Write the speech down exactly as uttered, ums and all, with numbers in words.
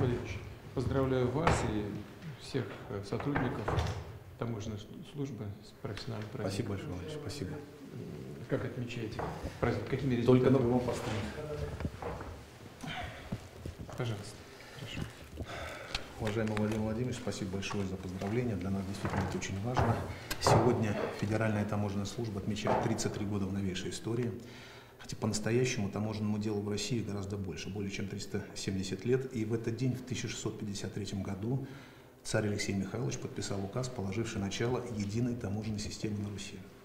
Валерьевич, поздравляю вас и всех сотрудников таможенной службы с профессиональным праздником. Спасибо большое, Валерьевич, спасибо. Как отмечаете праздник? Какими результатами? Только на прямом посту. Пожалуйста. Прошу. Уважаемый Владимир Владимирович, спасибо большое за поздравления. Для нас действительно это очень важно. Сегодня Федеральная таможенная служба отмечает тридцать три года в новейшей истории. Хотя по-настоящему таможенному делу в России гораздо больше, более чем триста семьдесят лет. И в этот день, в тысяча шестьсот пятьдесят третьем году, царь Алексей Михайлович подписал указ, положивший начало единой таможенной системе на Руси.